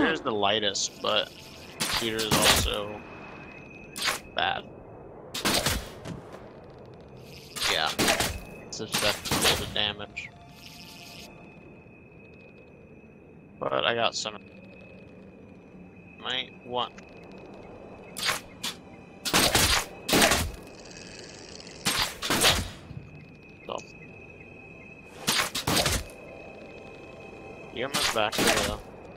Peter is the lightest, but Peter is also bad. Yeah, it's susceptible to damage. But I got some. Might want. So. You move back to the.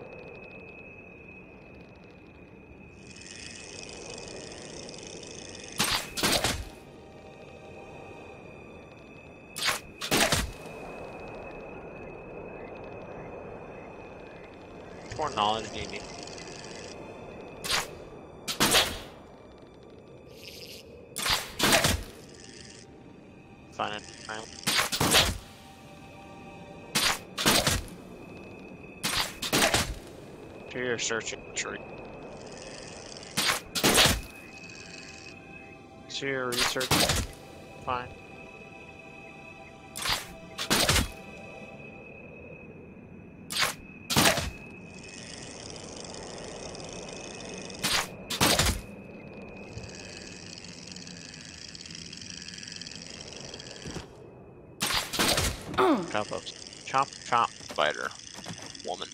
More knowledge do you need? Find it. Here you're searching the tree. So you're researching. Fine. Chop up. Chop, chop, spider. Woman.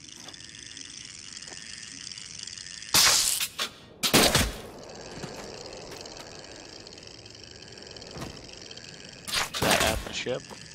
Is that at the ship?